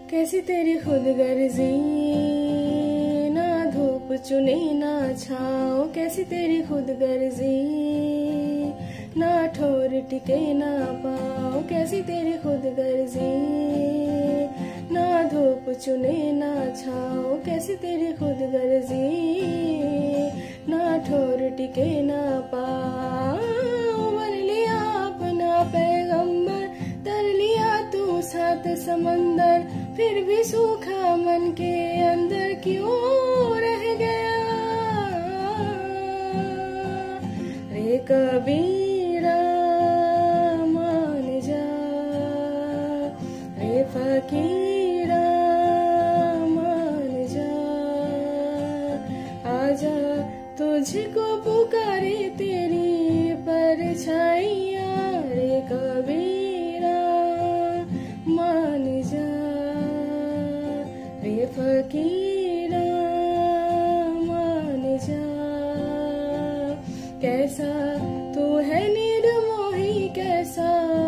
कैसी तेरी खुद गर्जी, ना धूप चुने ना छाओ। कैसी तेरी खुद गर्जी, ना ठोर टिके ना पाओ। कैसी तेरी खुद गर्जी, ना धूप चुने ना छाओ। कैसी तेरी खुद गर्जी, ना ठोर टिके ना पाओ। वर लिया अपना पैगंबर, तर लिया तू सात समंदर, फिर भी सूखा मन के अंदर क्यों रह गया। रे कबीरा मान जा, रे फकीरा मान जा। आजा तुझको पुकारे तेरी परछाइयाँ। रे कबीरा मान जा, रे फकीरा मान जा। कैसा तू है निर्मोही, कैसा